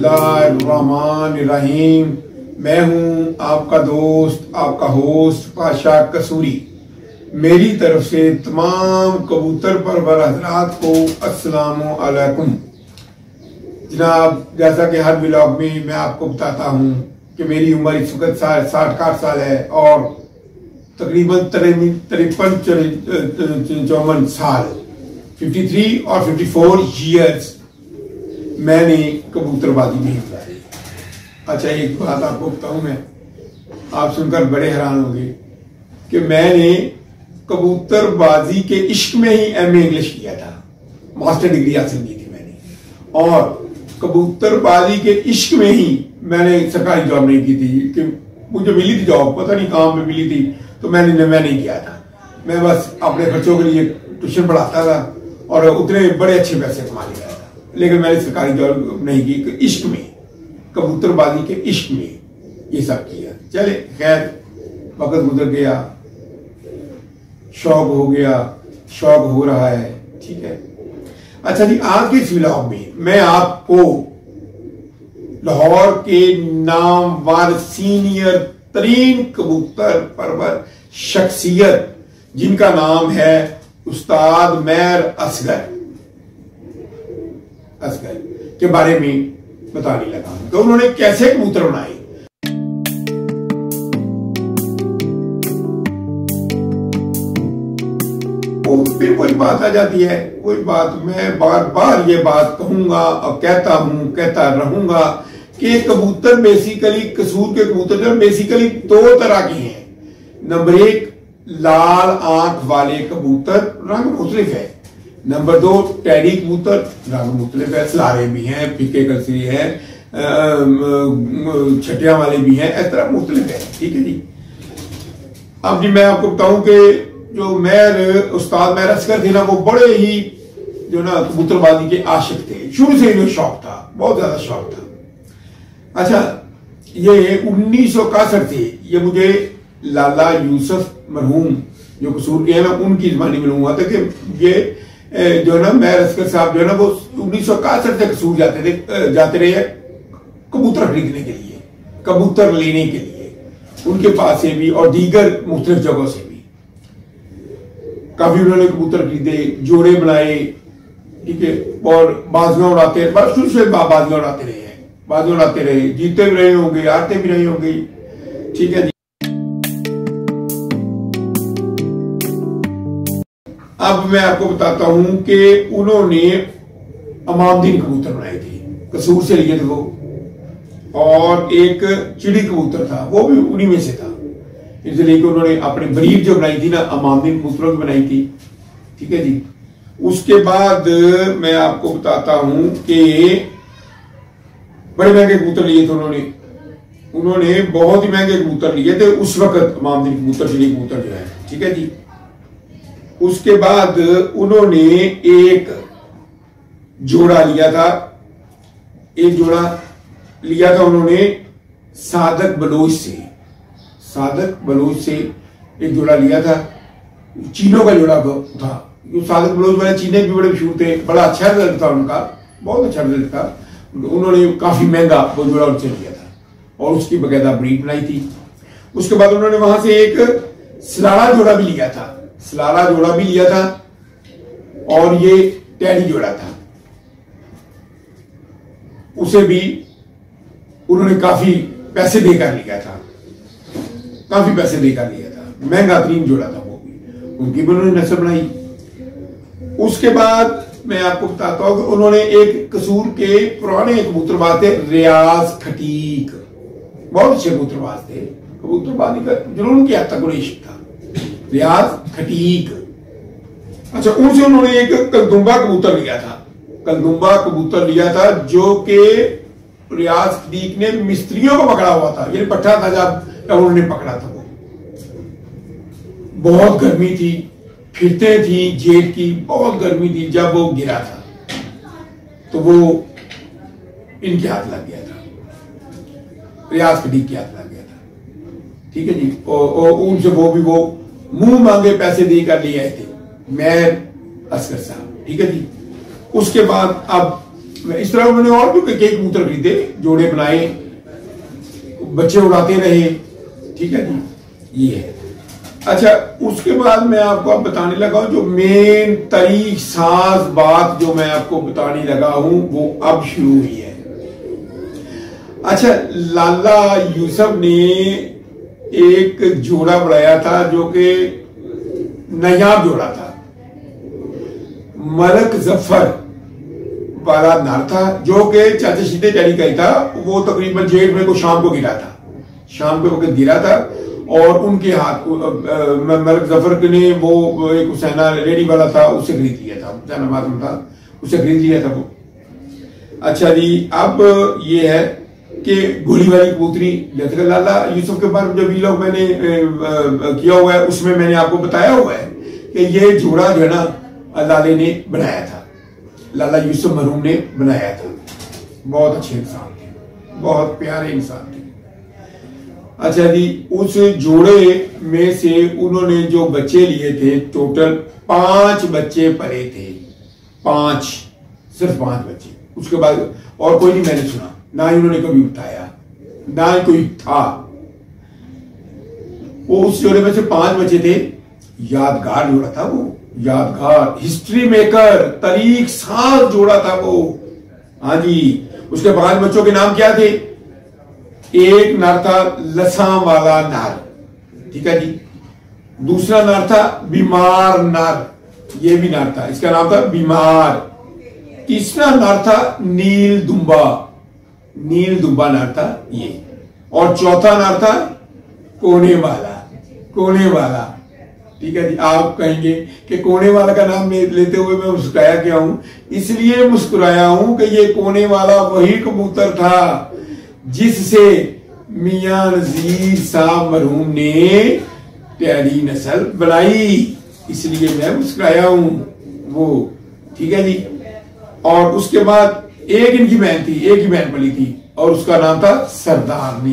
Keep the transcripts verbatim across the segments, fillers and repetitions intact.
बिस्मिल्लाहिर्रहमानिर्रहीम। मैं हूं आपका दोस्त, आपका होस्ट पाशा कसूरी। मेरी तरफ से तमाम कबूतर परवर हजरात को अस्सलामु अलैकुम। जनाब, जैसा कि हर व्लॉग में मैं आपको बताता हूं कि मेरी उम्र इस वक्त साठ आठ साल है और तकरीबन तिरपन चौवन साल तिरेपन और चौवन ईयर्स मैंने कबूतरबाजी नहीं की। अच्छा, एक बात आपको बताऊं, मैं आप सुनकर बड़े हैरान होंगे कि मैंने कबूतरबाजी के इश्क में ही एम ए इंग्लिश किया था, मास्टर डिग्री हासिल की थी मैंने, और कबूतरबाजी के इश्क में ही मैंने सरकारी जॉब नहीं की थी कि मुझे मिली थी जॉब, पता नहीं कहाँ पे मिली थी, तो मैंने मैं नहीं किया था। मैं बस अपने खर्चों के लिए ट्यूशन पढ़ाता था और उतने बड़े अच्छे पैसे कमा लिया था, लेकिन मैंने सरकारी जॉब नहीं की। इश्क में, कबूतरबाजी के इश्क में ये सब किया। चले खैर, वक्त गुजर गया, शौक हो गया, शौक हो रहा है, ठीक है। अच्छा जी, आज के इस व्लॉग में मैं आपको लाहौर के नामवर सीनियर तरीन कबूतर परवर शख्सियत, जिनका नाम है उस्ताद मेहर असगर असगर के बारे में बताने लगा कि उन्होंने कैसे कबूतर बनाए। फिर कोई बात आ जाती है, कोई बात मैं बार बार ये बात कहूंगा और कहता हूं, कहता रहूंगा कि कबूतर बेसिकली, कसूर के कबूतर जो बेसिकली दो तरह के हैं। नंबर एक, लाल आंख वाले कबूतर, रंग मुख्तलिफ है। नंबर दो, टैडी कबूतर, रंग मुख्तलिफ है, सलारे भी हैं, फीके कलसी है, छटिया वाले भी हैं, इस तरह मुख्तलिफ है, ठीक है जी। अब जी मैं आपको बताऊं कि जो मेहर उस्ताद मेहर असगर थे ना, वो बड़े ही जो ना कबूतरबाजी के आशिक थे, शुरू से इन्हें शौक था, बहुत ज्यादा शौक था। अच्छा, ये उन्नीस सौ इकसठ से ये मुझे लाला यूसुफ मरहूम जो कसूर के हैं ना, उनकी जबानी में हुआ था कि ये जो है ना मेहर असगर साहब जो है ना, वो उन्नीस सौ इकसठ से कसूर जाते थे जाते रहे कबूतर खरीदने के लिए, कबूतर लेने के लिए, उनके पास से भी और दीगर मुख्तलिफ जगहों से भी काफी उन्होंने कबूतर खरीदे, जोड़े बनाए, ठीक है, और बाजियां उड़ाते रहे, बस शुरू से बाजियां उड़ाते रहे हैं, बाजियां उड़ाते रहे, जीते भी रहे होंगे, हारते भी रहे होंगे, ठीक है जी। अब मैं आपको बताता हूं कि उन्होंने अमामदीन कबूतर बनाए थे, कसूर से लिए थे वो, और एक चिड़ी कबूतर था, वो भी उन्हीं में से था, इसलिए कि उन्होंने अपनी ब्रीड जो बनाई थी ना, अमामदीन कबूतरों की बनाई थी, ठीक है जी। उसके बाद मैं आपको बताता हूं कि बड़े महंगे कबूतर लिए थे उन्होंने उन्होंने बहुत ही महंगे कबूतर लिए थे उस वक्त, अमामदीन कबूतर, चिड़ी कबूतर जो है, ठीक है जी। उसके बाद उन्होंने एक जोड़ा लिया था, एक जोड़ा लिया था उन्होंने सादक बलोच से, सादक बलोच से एक जोड़ा लिया था, चीनों का जोड़ा था। जो सादक बलोच वाले चीने भी बड़े मशहूर थे, बड़ा अच्छा रिजल्ट था उनका, बहुत अच्छा रिजल्ट था। उन्होंने काफी महंगा वो जोड़ा उनसे लिया था और उसकी बकायदा ब्रीड बनाई थी। उसके बाद उन्होंने वहां से एक सलारा जोड़ा भी लिया था, सलारा जोड़ा भी लिया था, और ये टैडी जोड़ा था, उसे भी उन्होंने काफी पैसे देकर लिया था, काफी पैसे देकर लिया था, महंगा तरीन जोड़ा था वो भी, उनकी भी उन्होंने नस्ल बनाई। उसके बाद मैं आपको बताता हूं कि उन्होंने एक कसूर के पुराने कबूतरबाज थे, रियाज खटीक, बहुत अच्छे कबूतरबाज थे, कबूतरबाजी का जुनून किया था, कुरैश था, रियाज खटीक। अच्छा, उनसे उन्होंने एक कलदुम्बा कबूतर लिया था, कलदुम्बा कबूतर लिया था, जो कि रियाज खटीक ने मिस्त्रियों को पकड़ा हुआ था, ये पट्टा था जब उन्होंने पकड़ा था। वो बहुत गर्मी थी, फिरते थी जेल की, बहुत गर्मी थी, जब वो गिरा था तो वो इनके हाथ लग गया था, रियाज खटीक के हाथ लग गया था, ठीक है जी। और उनसे वो भी वो मुंह मांगे पैसे देकर ले आए थे मेहर असगर साहब, ठीक है जी। उसके बाद अब इस तरह मैंने और भी कई कबूतर खरीदे, जोड़े बनाए, बच्चे उड़ाते रहे। ठीक है जी, ये है। अच्छा, उसके बाद मैं आपको अब बताने लगा हूं जो मेन तारीख साज बात जो मैं आपको बताने लगा हूं वो अब शुरू हुई है। अच्छा, लाला यूसुफ ने एक जोड़ा बनाया था जो कि नायाब जोड़ा था। मलक जफर वाला नार था जो कि चाचा शीते डैडी का ही था। वो तकरीबन जेठ में को शाम को गिरा था, शाम के वक्त गिरा था और उनके हाथ मलक जफर ने वो एक हुसैना रेडी वाला था, उससे खरीद लिया था, हुसैना मालूम था, उससे खरीद लिया था वो। अच्छा जी, अब ये है कि गोली वाली कबूतरी, जैसे लाला यूसुफ के बारे में जो वीलॉग मैंने किया हुआ है उसमें मैंने आपको बताया हुआ है कि ये जोड़ा जो है ना लाले ने बनाया था, लाला यूसुफ मरहूम ने बनाया था। बहुत अच्छे इंसान थे, बहुत प्यारे इंसान थे। अच्छा जी, उस जोड़े में से उन्होंने जो बच्चे लिए थे, टोटल पांच बच्चे पले थे, पांच, सिर्फ पांच बच्चे। उसके बाद और कोई नहीं मैंने सुना, ना ही उन्होंने कभी उठाया, ना ही कोई था। वो उस जोड़े में से पांच बच्चे थे। यादगार जोड़ा था वो, यादगार, हिस्ट्री मेकर, तारीख साज जोड़ा था वो। हाँ जी, उसके पांच बच्चों के नाम क्या थे? एक नार था लसां वाला नार, ठीक है जी। दूसरा नार था बीमार नार, ये भी नार था, इसका नाम था बीमार। तीसरा नार था नील दुम्बा, नील दुम्बा नार था ये। और चौथा नार था कोने वाला, कोने वाला, ठीक है जी। आप कहेंगे कि कोने वाला का नाम लेते हुए मैं मुस्कुराया क्या हूं? इसलिए मुस्कुराया हूं कि ये कोने वाला वही कबूतर था जिससे मियां नजीर साहब मरहूम ने प्यारी नस्ल बनाई, इसलिए मैं मुस्कुराया हूं वो, ठीक है जी। और उसके बाद एक इनकी बहन थी, एक ही बहन पली थी और उसका नाम था सरदारनी।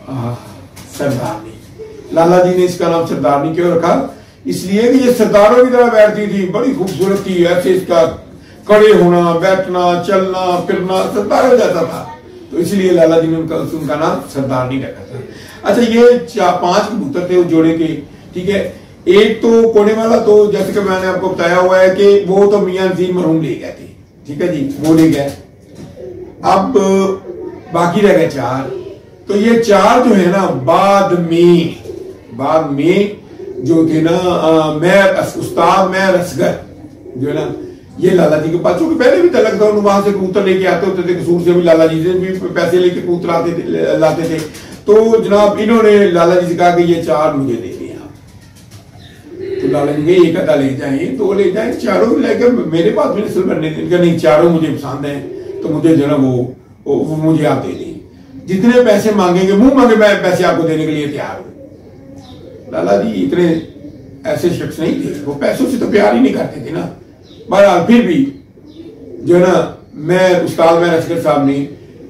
सरदारनी, लाला जी ने इसका नाम सरदारनी क्यों रखा? इसलिए कि ये सरदारों की तरह बैठती थी, बड़ी खूबसूरत थी, ऐसे इसका खड़े होना, बैठना, चलना फिरना सरदार हो जाता था, तो इसलिए लाला जी ने उनका उनका नाम सरदारनी रखा था। अच्छा, ये चार पांच कबूतर थे उस जोड़े के, ठीक है। एक तो कोने वाला, तो जैसे कि मैंने आपको बताया हुआ है कि वो तो मियां नजीर मरहूम ले गए थे, ठीक है जी, वो ले गए। अब बाकी रह गए चार। तो ये चार जो है ना बाद में बाद में जो थे ना, आ, मैं उस्ताद मैं रसगर जो है ना, ये लाला जी के पास, क्योंकि पहले भी तलक था, वहां से कबूतर लेके आते होते थे, कसूर से भी लाला जी से भी पैसे लेके कबूतर आते थे, लाते थे। तो जनाब इन्होंने लाला जी से कहा कि ये चार मुझे दे दें आप। तो लाला जी एक अदा ले जाए, दो ले जाए, चारों लेकर मेरे पास भी नस्ल बनने दें। नहीं, चारों मुझे पसंद है, तो मुझे जो है ना वो, वो, वो मुझे आप दे दें। जितने पैसे मांगेंगे, मुंह मांगे मैं पैसे आपको देने के लिए तैयार हूं। लाला जी इतने ऐसे शख्स नहीं थे, वो पैसों से तो प्यार ही नहीं करते थे ना। बहरहाल फिर भी जो है ना, मैं उस्ताद मैं रसगर साहब ने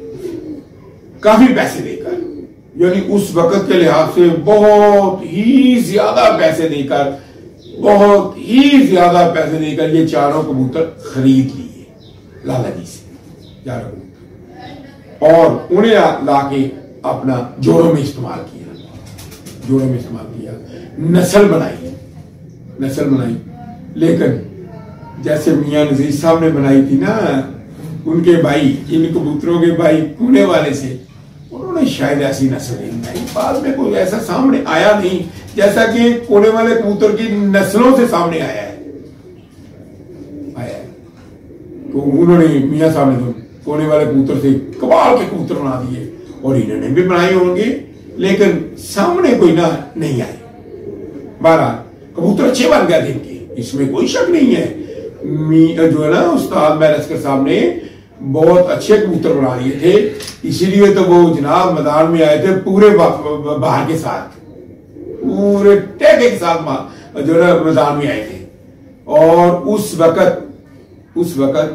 काफी पैसे देकर, यानी उस वक्त के लिहाज से बहुत ही ज्यादा पैसे देकर, बहुत ही ज्यादा पैसे देकर ये चारों कबूतर खरीद लिए लाला जी से, चारों कबूतर, और उन्हें लाके अपना जोड़ों में इस्तेमाल किया, जोड़ों में इस्तेमाल किया, नस्ल बनाई, नस्ल बनाई। लेकिन जैसे मियां नजीर साहब ने बनाई थी ना, उनके भाई, इन कबूतरों के भाई कोने वाले से, उन्होंने शायद ऐसी नस्ल नहीं बनाई। बाद में कोई ऐसा सामने आया नहीं जैसा कि कोने वाले कबूतर की नस्लों से सामने आया है, आया है। तो उन्होंने, मियां साहब ने तो कोने वाले कबूतर से कबाल के कबूतर बना दिए, और इन्होंने भी बनाए होंगे, लेकिन सामने कोई ना नहीं आए। बहरहाल कबूतर अच्छे बन गए थे इनके, इसमें कोई शक नहीं है। जो है ना, उस्ताद मैं रसगर साहब ने बहुत अच्छे कबूतर बना लिए थे, इसीलिए तो वो जनाब मैदान में आए थे पूरे बाहर के साथ, पूरे टैगे के साथ जो है मैदान में आए थे। और उस वक्त उस वक्त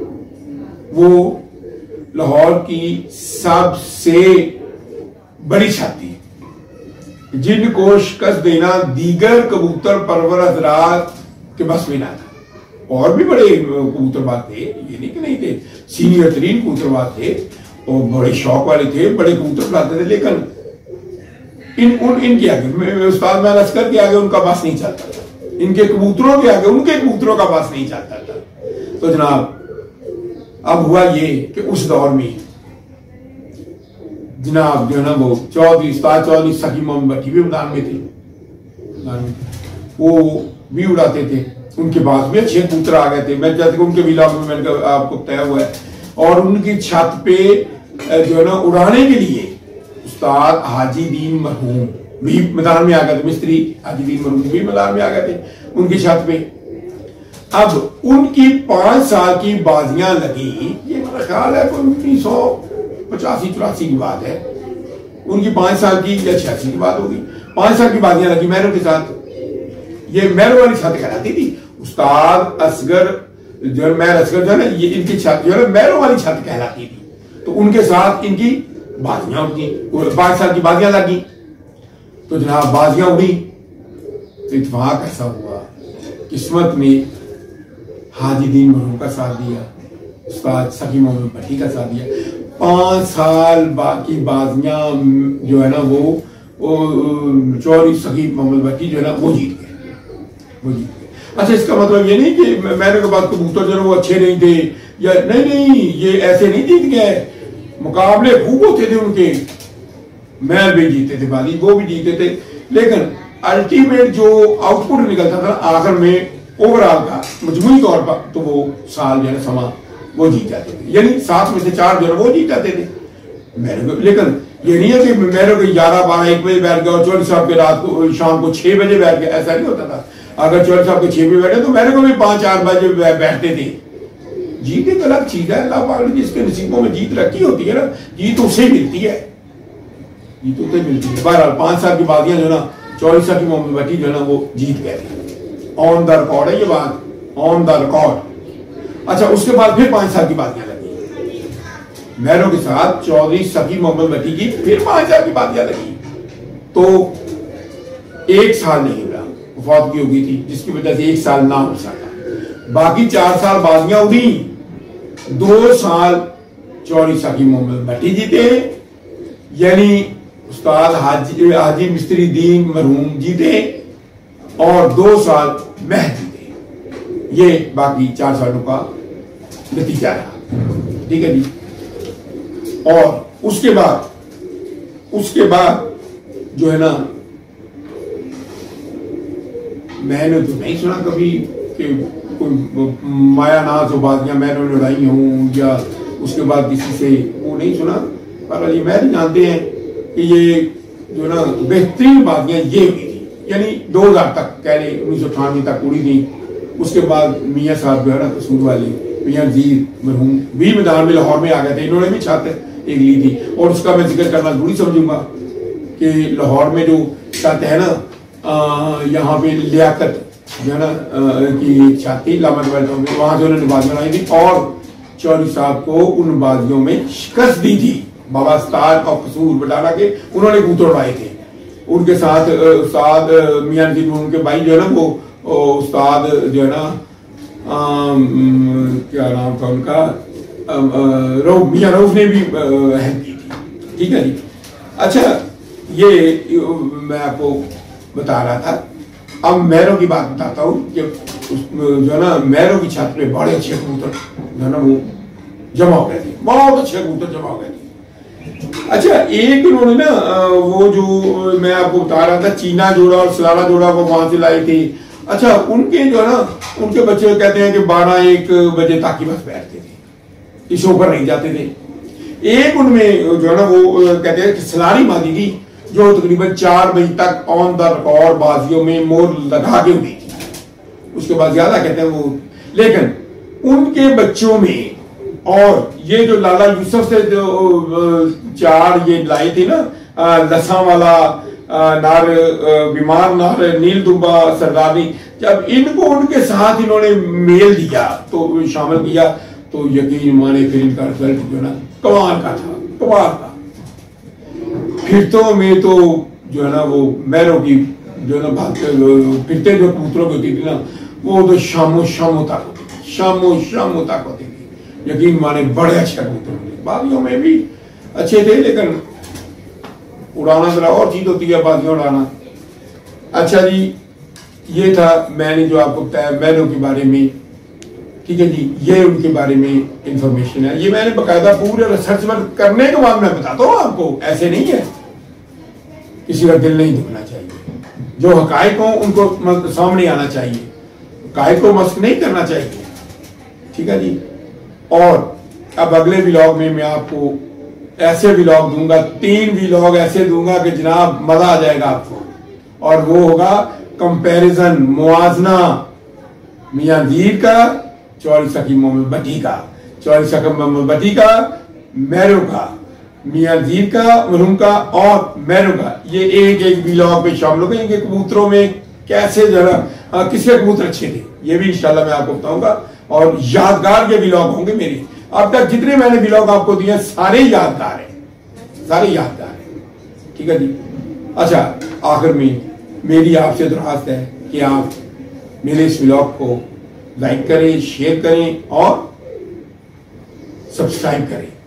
वो लाहौर की सबसे बड़ी छाती, जिनको शिकस्त देना दीगर कबूतर परवर हजरात के बस में ना था, और भी बड़े कबूतरबाज थे, ये नहीं कि नहीं थे, सीनियर तरीन कबूतरबाज थे और बड़े शौक वाले थे, बड़े कबूतर लाते थे, लेकिन इन उन इनके आगे उस्ताद मैं लश्कर के आगे उनका बास नहीं चलता था, इनके कबूतरों के आगे उनके कबूतरों का बास नहीं चलता था। तो जनाब अब हुआ ये कि उस दौर में जनाब जो है ना वो चौधरी उस्ताद चौधरी सखी मोहम्मद भट्टी भी मैदान में थे, वो भी उड़ाते थे, उनके पास भी अच्छे कबूतर आ गए थे। मैं चाहती हूँ उनके विलाग में मैंने आपको बताया हुआ है। और उनकी छत पे जो है ना उड़ाने के लिए उस्ताद हाजी दीन मरहूम भी मैदान में आ गए थे, मिस्त्री हाजी दीन मरहूम भी मैदान में आ गए थे उनकी छत पे। अब उनकी पांच साल की बाजियां लगी, ये मेरा ख्याल है कोई उन्नीस सौ पचासी चौरासी की बात है, उनकी पांच साल की या छियासी की बात होगी, पांच साल की बाजियां लगी मैरों के साथ। ये मैरों वाली छत कहलाती थी, उस्ताद असगर जो है मैर असगर जो है ना, ये इनकी छत जो है मैरों वाली छत कहलाती थी। तो उनके साथ इनकी बाजियां उठी, पांच साल की बाजियां लगी। तो जनाब बाजियां उड़ी तो इत्तेफाक ऐसा हुआ, किस्मत में हाजी दीन मरहूम का साथ दिया, उस्ताद सखी मोहम्मद भट्टी का साथ दिया। पांच साल बाकी बाजियां जो है ना वो चौधरी सखी मोहम्मद भट्टी जो है ना वो जीत गए, वो जीत गए। अच्छा, इसका मतलब ये नहीं कि मैंने के बाद कबूतर जो है वो अच्छे नहीं थे या नहीं, नहीं ये ऐसे नहीं जीत गए, मुकाबले खूब होते थे उनके, मैं भी जीते थे बाली, वो भी जीते थे, लेकिन अल्टीमेट जो आउटपुट निकलता था आखिर में ओवरऑल का मजमूई तौर पर, तो वो साल जो है समा वो जीत जाते थे, यानी सात में से चार जो है वो जीत जाते थे मेरे को। लेकिन ये नहीं है कि मेरे को ग्यारह बारह एक बजे बैठ गया और चौधरी साहब के रात को शाम को छह बजे बैठ गया, ऐसा नहीं होता था। अगर चौधरी साहब के छह बजे बैठे तो मेरे को भी पांच चार बजे बैठते थे। जीत एक अलग चीज है, अल्लाह पाक ने जिसके नसीबों में जीत रखी होती है ना, जीत उससे मिलती है, जीत उससे मिलती है। बहरहाल पांच साल की बाजियां जो ना चौधरी साहब की मोहम्मद भट्टी जो है ना वो जीत गए थे, ऑन द रिकॉर्ड है ये बात, ऑन द रिकॉर्ड। अच्छा, उसके बाद फिर पांच साल की बातियां लगी मैरों के साथ चौधरी सखी मोहम्मद भट्टी की, फिर पांच साल की बातियां लगी। तो एक साल नहीं उड़ा, वफात हो गई थी जिसकी वजह से एक साल ना हो सका, बाकी चार साल बाजियां उड़ी। दो साल चौधरी सखी मोहम्मद भट्टी जीते, यानी उस्ताद हाजी हाजी मिस्त्री दीन मरहूम जीते, और दो साल महज जीते। ये बाकी चार सालों का नतीजा रहा, ठीक है जी। और उसके बाद उसके बाद जो है ना, मैंने तो नहीं सुना कभी कि कोई माया नाज हो बाजियां मैंने लड़ाई हूं, या उसके बाद किसी से वो नहीं सुना। पर ये मैं भी जानते हैं कि ये जो ना बेहतरीन बाजियां ये हुई थी, यानी दो हजार तक कह ले, उन्नीस सौ अठानवे तक उड़ी थी। उसके बाद मियाँ साहब जो है ना कसूर वाले मियाँ जीर मरहूम भी मैदान में लाहौर में आ गए थे, इन्होंने भी छत एक ली थी। और उसका मैं जिक्र करना जरूरी समझूंगा कि लाहौर में जो छत है ना, यहाँ पे लियाकत जो है ना की छत थी लामा में, वहां से उन्होंने बाजी बनाई थी और चौधरी साहब को उन बाजियों में शिकस्त दी थी। बाबा स्तार और कसूर बटाला के उन्होंने कबूतर उड़ाए थे, उनके साथ उस्ताद मियाँ जी उनके भाई जो है ना वो उस्ताद जो है ना आम, क्या नाम था उनका, रऊफ मियाँ रऊफ ने भी हेल्प की थी, ठीक है जी। अच्छा, ये मैं आपको बता रहा था। अब मैरों की बात बताता हूँ कि जो है ना मैरों की छत पे बड़े अच्छे कबूतर जो है ना वो जमा हो गए थे, बहुत अच्छे कबूतर जमा हो गए थे। अच्छा, एक उन्होंने ना वो जो मैं आपको बता रहा था चीना जोड़ा और सलाला जोड़ा वो वहां से लाए थे। अच्छा, उनके जो है ना उनके बच्चे कहते हैं कि बारह एक बजे तक ही बस बैठते थे, इस ऊपर नहीं जाते थे। एक उनमें जो है ना वो कहते हैं कि सलारी मादी थी जो तकरीबन चार बजे तक ऑन द रिकॉर्ड बाजियों में मोर लगा के हुई थी, उसके बाद ज्यादा कहते हैं वो। लेकिन उनके बच्चों में और ये जो लाला यूसुफ से जो चार ये लाई थी ना, लसा वाला नार, बीमार नार, नील दुम्बा, सरदारनी, जब इनको उनके साथ इन्होंने मेल दिया तो शामिल किया तो यकीन माने फिर इनका रिजल्ट जो ना कमाल का था, कमाल का। फिरतों में तो जो है ना वो मैरों की जो है ना भागते फिरते जो कबूतरों की होती थी ना वो तो शामो शामो तक होती शामो शामो तक होती थी। यकीन माने बड़े अच्छे कबूतर होते, बाजियों में भी अच्छे थे, लेकिन उड़ाना जरा और चीज होती है, बाजियां उड़ाना। अच्छा जी, ये था मैंने जो आपको बताया मैनों के बारे में, ठीक है जी। ये उनके बारे में इंफॉर्मेशन है, ये मैंने बकायदा पूरे रिसर्च वर्क करने के बाद मैं बताता हूँ आपको, ऐसे नहीं है। किसी का दिल नहीं दुखना चाहिए, जो हकायक हो उनको सामने आना चाहिए, हकायक को मस्क नहीं करना चाहिए, ठीक है जी। और अब अगले व्लॉग में मैं आपको ऐसे व्लॉग दूंगा, तीन व्लॉग ऐसे दूंगा कि जनाब मजा आ जाएगा आपको। और वो होगा कंपैरिजन, मुआजना मियां दीर का चौरी सखी मोहम्मद भट्टी का, चौरी सखी मोहम्मद भट्टी का, मैरो का, मियां दीर का, मरूम का और मैरो का। ये एक एक व्लॉग में शामिल हो गए। कबूतरों में कैसे जरा किसके कबूतर अच्छे थे, ये भी इंशाल्लाह मैं आपको बताऊंगा। और यादगार के व्लॉग होंगे मेरे। अब तक जितने मैंने व्लॉग आपको दिए सारे यादगार हैं, सारे यादगार हैं, ठीक है जी। अच्छा, आखिर में मेरी आपसे दरख्वास्त है कि आप मेरे इस व्लॉग को लाइक करें, शेयर करें और सब्सक्राइब करें।